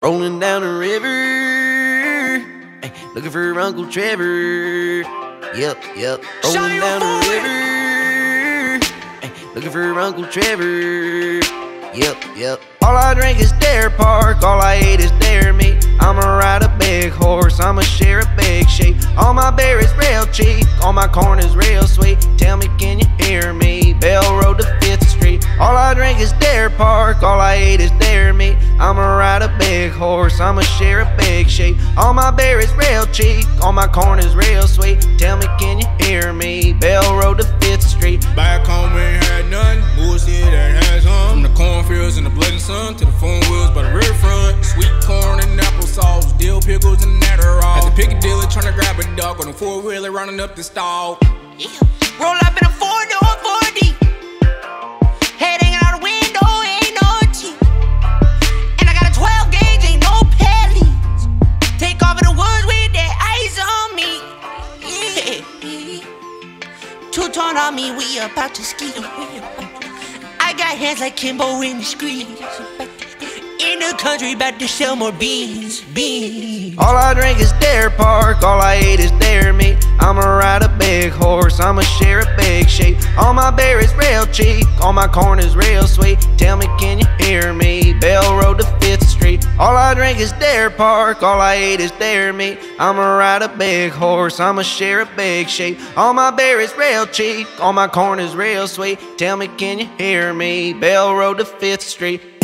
Rolling down the river, ay, looking for Uncle Trevor. Yep. Rolling down the river, ay, looking for Uncle Trevor. Yep. All I drink is Dare Park, all I eat is dare meat. I'ma ride a big horse, I'ma share a big sheep. All my berries real cheap, all my corn is real sweet. Tell me, can you hear me? Bell Road to 5th Street. All I drink is Dare Park, all I eat is dare meat. I'ma ride a big horse, I'ma share a big sheep. All my berries real cheap, all my corn is real sweet. Tell me, can you hear me? Bell Road to 5th Street. Back home ain't had none, bullshit that had some. From the cornfields and the blazing sun to the foam wheels by the riverfront. Sweet corn and applesauce, dill pickles and Adderall. At the Piccadilly tryna grab a dog on a four-wheeler running up the stall. Yeah. Roll up in a four-door 4D. Head hanging out the window, ain't no T. And I got a 12 gauge, ain't no pedals. Take off in the woods with that ice on me. Yeah. Two-tone on me, we about to ski. I got hands like Kimbo in the streets. In the country, about to sell more beans. All I drink is Dare Park, all I eat is dare meat. I'ma ride a big horse, I'ma share a big sheep. All my berries real cheap, all my corn is real sweet. Tell me, can you hear me? Bell Road to 5th Street. All I drink is Dare Park, all I eat is dare meat. I'ma ride a big horse, I'ma share a big sheep. All my berries real cheap, all my corn is real sweet. Tell me, can you hear me? Bell Road to 5th Street.